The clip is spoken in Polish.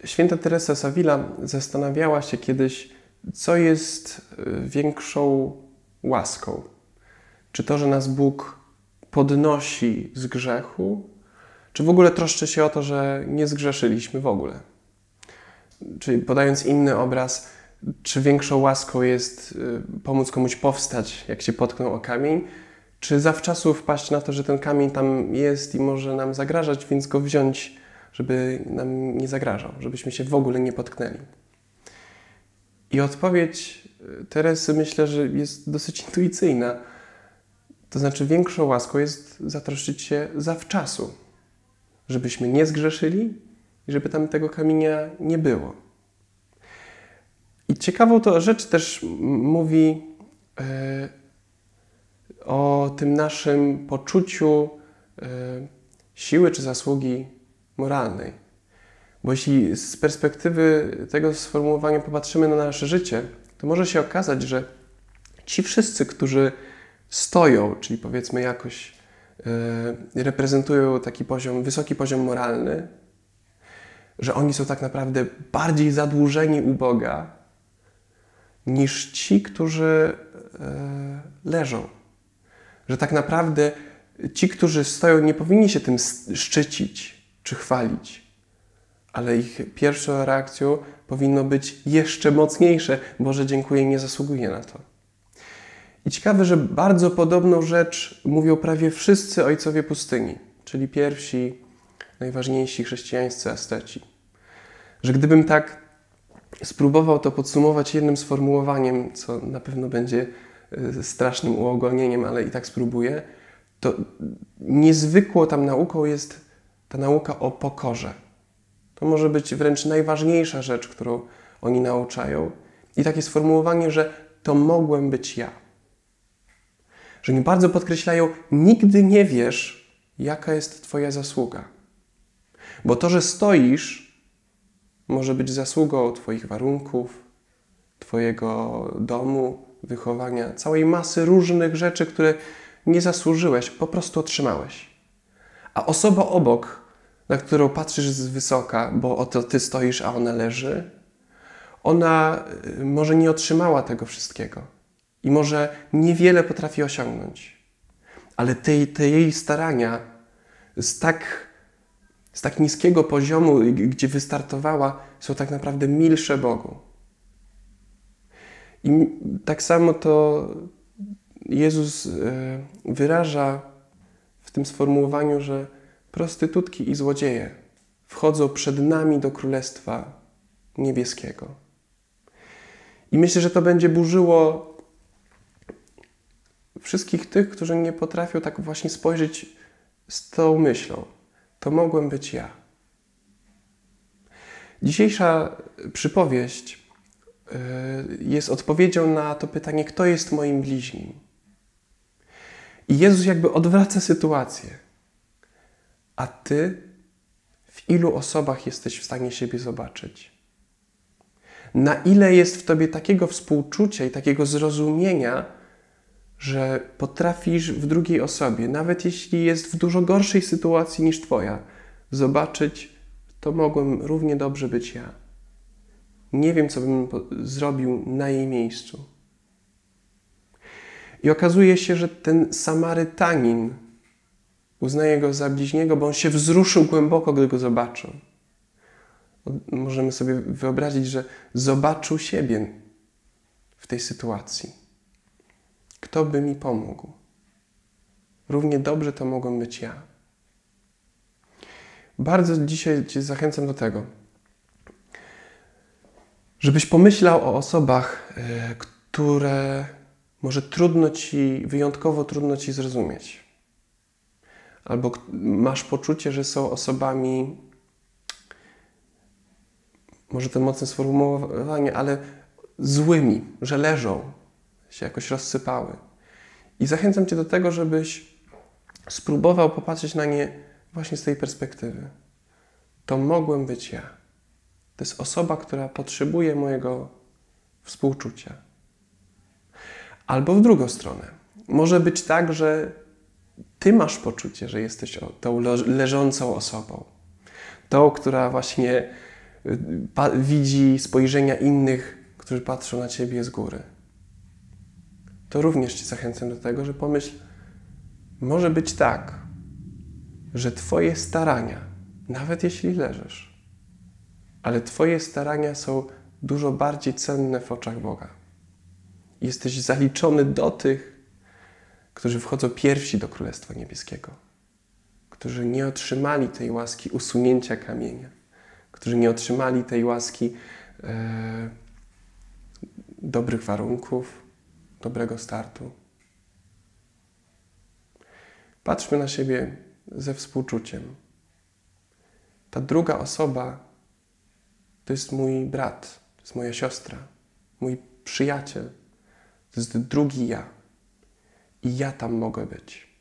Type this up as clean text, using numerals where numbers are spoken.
Święta Teresa z Avila zastanawiała się kiedyś, co jest większą łaską. Czy to, że nas Bóg podnosi z grzechu, czy w ogóle troszczy się o to, że nie zgrzeszyliśmy w ogóle. Czyli podając inny obraz, czy większą łaską jest pomóc komuś powstać, jak się potknął o kamień, czy zawczasu wpaść na to, że ten kamień tam jest i może nam zagrażać, więc go wziąć, żeby nam nie zagrażał, żebyśmy się w ogóle nie potknęli. I odpowiedź Teresy myślę, że jest dosyć intuicyjna. To znaczy większą łaską jest zatroszczyć się zawczasu, żebyśmy nie zgrzeszyli i żeby tam tego kamienia nie było. I ciekawą to rzecz też mówi o tym naszym poczuciu siły czy zasługi moralnej. Bo jeśli z perspektywy tego sformułowania popatrzymy na nasze życie, to może się okazać, że ci wszyscy, którzy stoją, czyli powiedzmy jakoś reprezentują taki wysoki poziom moralny, że oni są tak naprawdę bardziej zadłużeni u Boga niż ci, którzy leżą. Że tak naprawdę ci, którzy stoją, nie powinni się tym szczycić czy chwalić, ale ich pierwszą reakcją powinno być jeszcze mocniejsze. Boże, dziękuję, nie zasługuję na to. I ciekawe, że bardzo podobną rzecz mówią prawie wszyscy ojcowie pustyni, czyli pierwsi, najważniejsi chrześcijańscy asceci. Że gdybym tak spróbował to podsumować jednym sformułowaniem, co na pewno będzie strasznym uogólnieniem, ale i tak spróbuję, to niezwykłą tam nauką jest ta nauka o pokorze. To może być wręcz najważniejsza rzecz, którą oni nauczają. I takie sformułowanie, że to mogłem być ja. Że oni bardzo podkreślają, nigdy nie wiesz, jaka jest twoja zasługa. Bo to, że stoisz, może być zasługą twoich warunków, twojego domu, wychowania, całej masy różnych rzeczy, które nie zasłużyłeś, po prostu otrzymałeś. A osoba obok, na którą patrzysz z wysoka, bo oto ty stoisz, a ona leży, ona może nie otrzymała tego wszystkiego i może niewiele potrafi osiągnąć. Ale te jej starania z tak niskiego poziomu, gdzie wystartowała, są tak naprawdę milsze Bogu. I tak samo to Jezus wyraża w tym sformułowaniu, że prostytutki i złodzieje wchodzą przed nami do Królestwa Niebieskiego. I myślę, że to będzie burzyło wszystkich tych, którzy nie potrafią tak właśnie spojrzeć z tą myślą. To mogłem być ja. Dzisiejsza przypowieść jest odpowiedzią na to pytanie, kto jest moim bliźnim. I Jezus jakby odwraca sytuację. A ty w ilu osobach jesteś w stanie siebie zobaczyć? Na ile jest w tobie takiego współczucia i takiego zrozumienia, że potrafisz w drugiej osobie, nawet jeśli jest w dużo gorszej sytuacji niż twoja, zobaczyć, to mogłem równie dobrze być ja. Nie wiem, co bym zrobił na jej miejscu. I okazuje się, że ten Samarytanin uznaje go za bliźniego, bo on się wzruszył głęboko, gdy go zobaczył. Możemy sobie wyobrazić, że zobaczył siebie w tej sytuacji. Kto by mi pomógł? Równie dobrze to mogłem być ja. Bardzo dzisiaj Cię zachęcam do tego, żebyś pomyślał o osobach, które może wyjątkowo trudno Ci zrozumieć. Albo masz poczucie, że są osobami, może to mocne sformułowanie, ale złymi, że leżą, się jakoś rozsypały. I zachęcam Cię do tego, żebyś spróbował popatrzeć na nie właśnie z tej perspektywy. To mogłem być ja. To jest osoba, która potrzebuje mojego współczucia. Albo w drugą stronę. Może być tak, że Ty masz poczucie, że jesteś tą leżącą osobą. Tą, która właśnie widzi spojrzenia innych, którzy patrzą na Ciebie z góry. To również Cię zachęcam do tego, że pomyśl, może być tak, że Twoje starania, nawet jeśli leżysz, ale Twoje starania są dużo bardziej cenne w oczach Boga. Jesteś zaliczony do tych, którzy wchodzą pierwsi do Królestwa Niebieskiego, którzy nie otrzymali tej łaski usunięcia kamienia, którzy nie otrzymali tej łaski dobrych warunków, dobrego startu. Patrzmy na siebie ze współczuciem. Ta druga osoba to jest mój brat, to jest moja siostra, mój przyjaciel, to jest drugi ja. I ja tam mogę być.